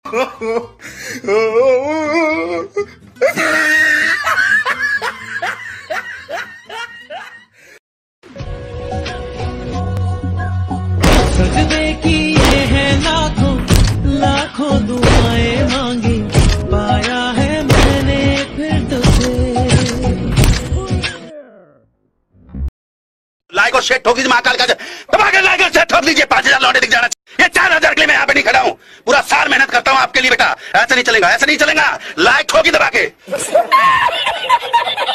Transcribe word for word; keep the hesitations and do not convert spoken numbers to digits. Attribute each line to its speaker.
Speaker 1: सजदे की ये है लाखों लाखों दुआएं मांगी, पाया है मैंने फिर तुझे।
Speaker 2: लाइक और शेयर ठोक दीजिए, महाकाल का दबा के लाइक और शेयर ठोक दीजिए। पांच हजार लौटे दिख जाना चाहिए। ये चार हजार के लिए मैं यहाँ पे नहीं खड़ा हूँ, पूरा साल मेहनत करता हूँ आपके लिए बेटा। ऐसा नहीं चलेगा, ऐसा नहीं चलेगा। लाइक ठोकी दबा के।